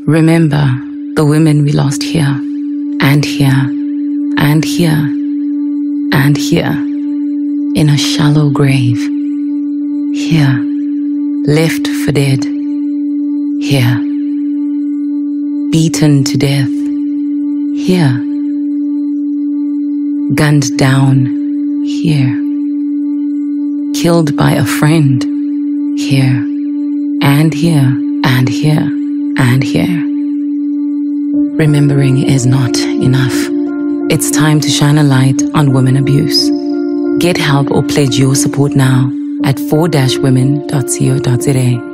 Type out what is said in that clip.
Remember the women we lost here, and here, and here, and here, in a shallow grave. Here, left for dead. Here, beaten to death. Here, gunned down. Here, killed by a friend. Here, and here, and here, and here. Remembering is not enough. It's time to shine a light on women abuse. Get help or pledge your support now at 4-women.co.za.